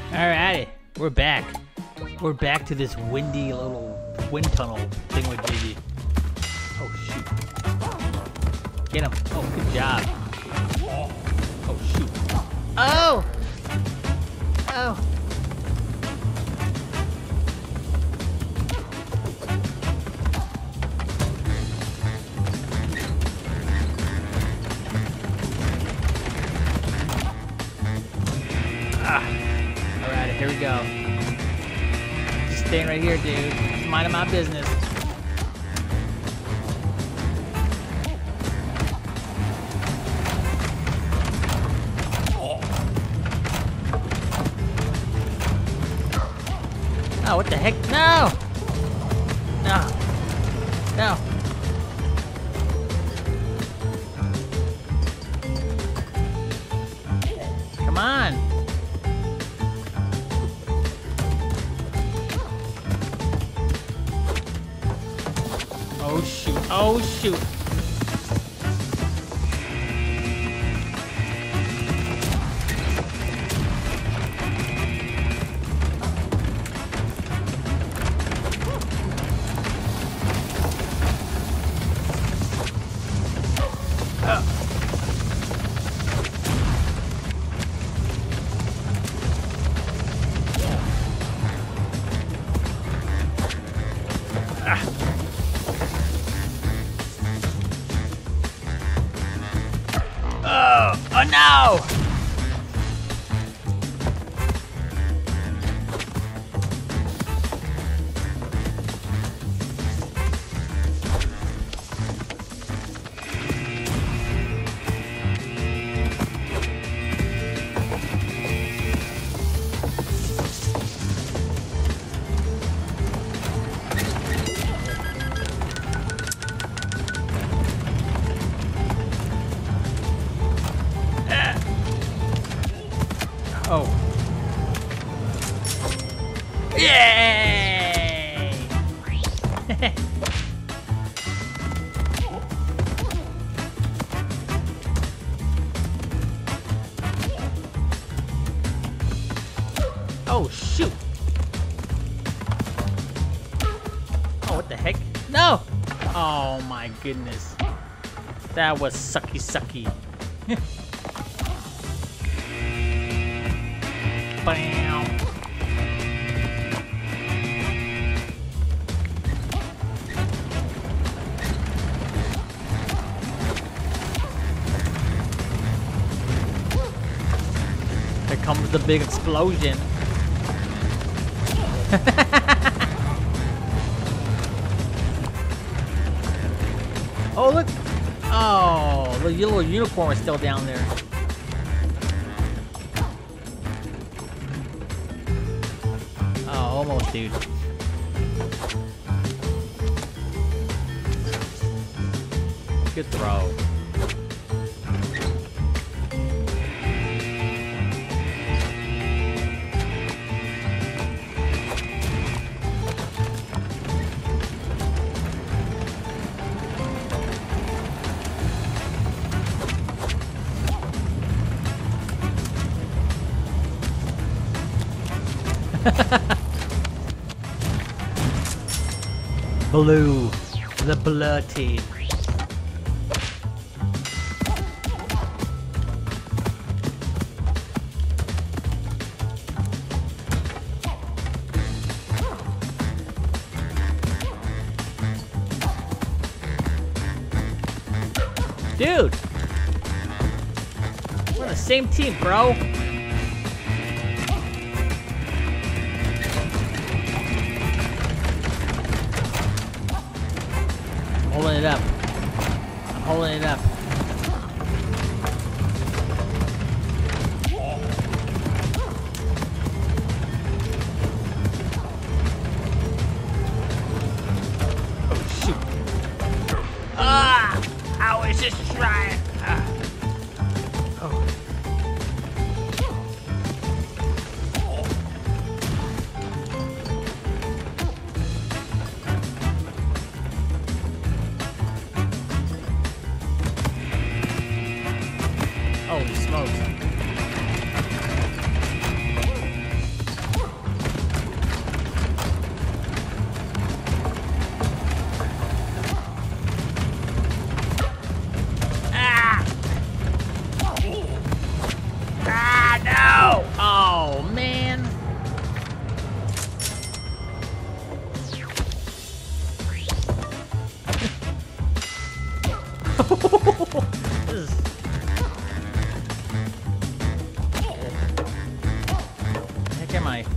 Alrighty, we're back. We're back to this windy little wind tunnel thing with JD. Oh shoot. Get him. Oh, good job. Oh shoot. Oh! Oh! Alright, here we go. Just staying right here, dude. Just minding my business. Oh, what the heck? No! No. No. Come on. Oh shoot. Oh shoot. Oh no! Oh. Yay! Oh, shoot. Oh, what the heck? No! Oh, my goodness. That was sucky sucky. Bam. Here comes the big explosion. Oh, look. Oh, the little unicorn is still down there. Oh, almost, dude. Good throw. Blue, the blood team. Dude, we're on the same team, bro. Holding it up. I'm holding it up. Oh shoot. Ah! I was just trying. Oh. am I?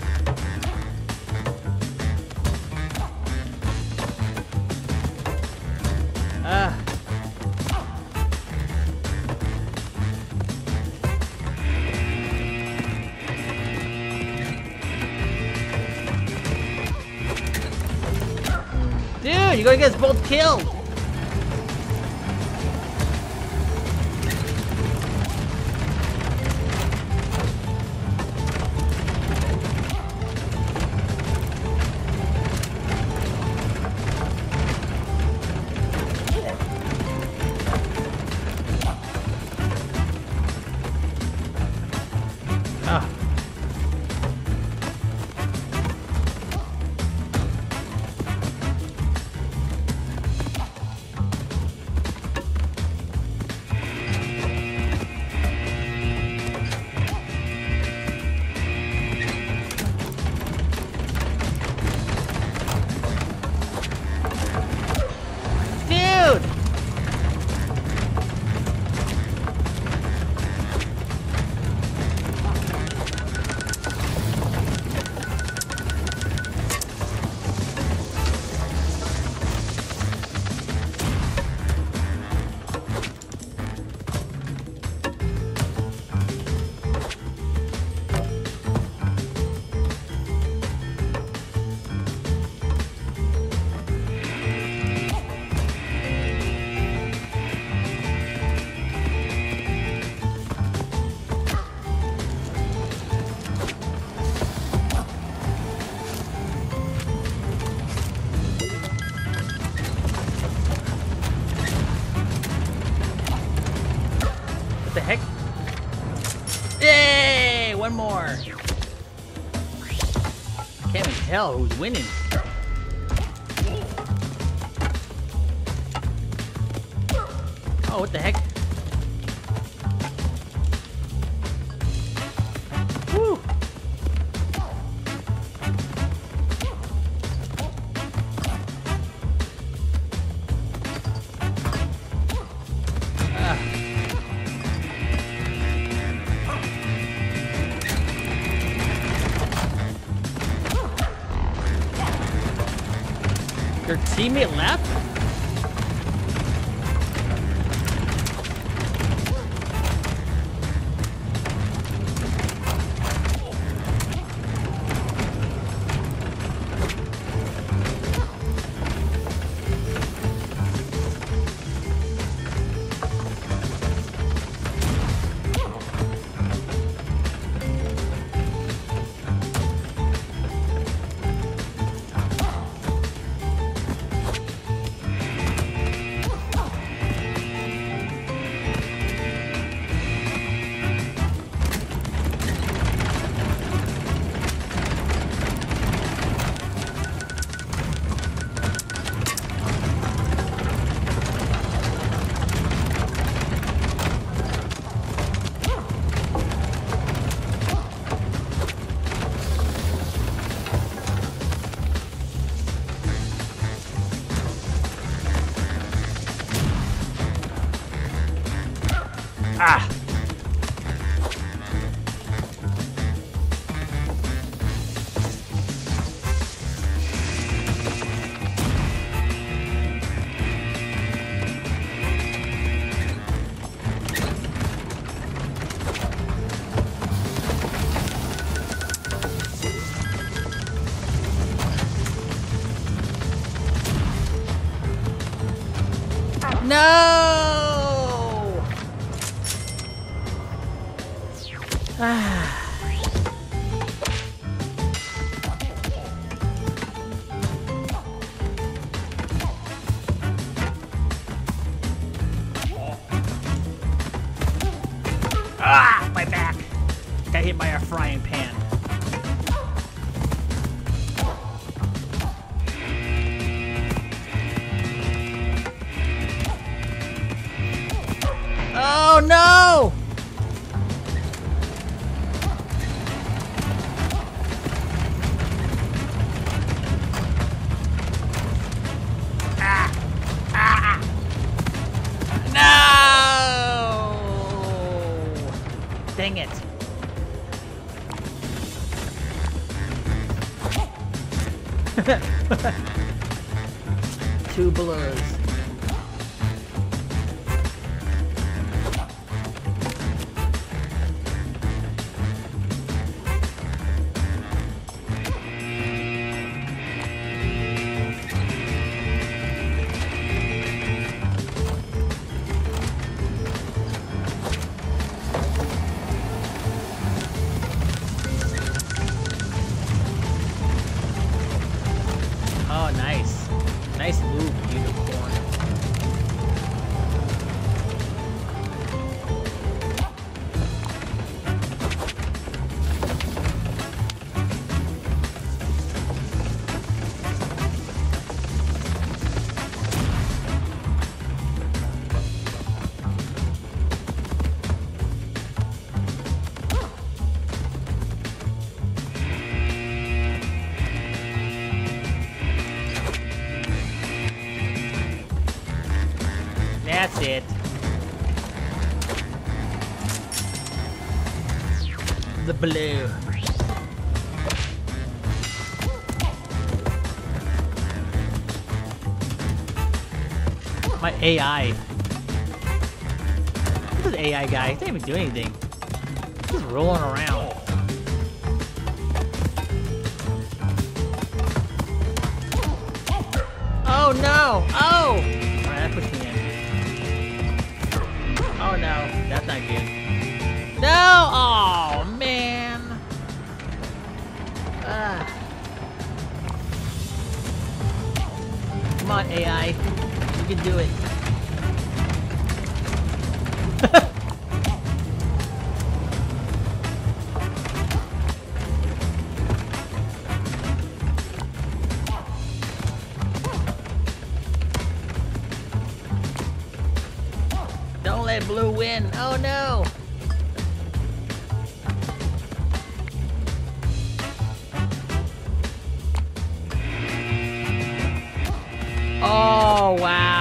Dude, you're gonna get us both killed! What the heck? Yay! One more. I can't even tell who's winning. Oh, what the heck? Woo! Your teammate left? Ah! No! Ah. Ah, my back. Got hit by a frying pan. Oh no! No! Dang it. Two blues. Oh, nice. Nice move, unicorn. That's it. The blue. My AI. This AI guy, he didn't even do anything. He's just rolling around. Oh no! Oh! Alright, that pushed me in. Oh no, that's not good. No! Oh man! Come on, AI. You can do it. Don't let blue win. Oh no! Oh wow!